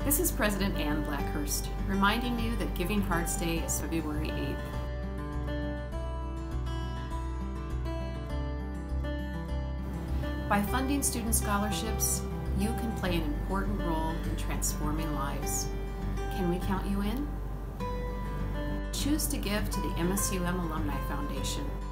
This is President Anne Blackhurst, reminding you that Giving Hearts Day is February 8th. By funding student scholarships, you can play an important role in transforming lives. Can we count you in? Choose to give to the MSUM Alumni Foundation.